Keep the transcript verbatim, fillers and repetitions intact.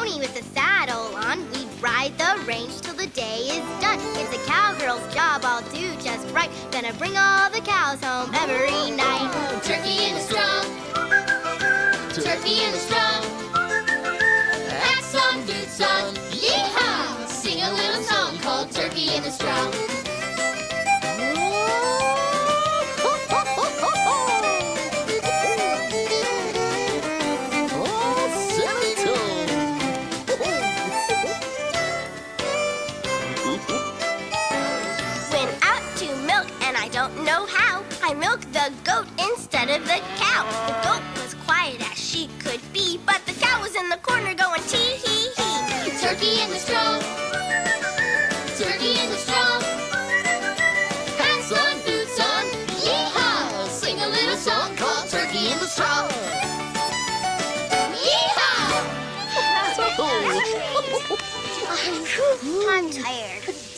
pony with a saddle on. We ride the range till the day is done. It's a cowgirl's job, I'll do just right. Gonna bring all the cows home every night. Turkey in the straw, turkey in the straw. Hats on, boots on, yee-haw! Sing a little song called Turkey in the Straw. Don't know how. I milked the goat instead of the cow. The goat was quiet as she could be, but the cow was in the corner going tee-hee-hee. Turkey in the straw, turkey in the straw. Hats on, boots on, yee-haw! Sing a little song called Turkey in the Straw. Yee-haw! I'm tired.